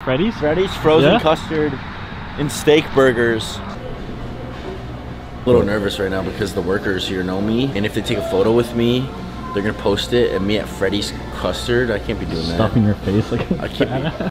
Freddy's? Freddy's frozen custard and steak burgers. A little nervous right now because the workers here know me, and if they take a photo with me, they're gonna post it and me at Freddy's custard. I can't be doing that. Stuffing your face like I can't be.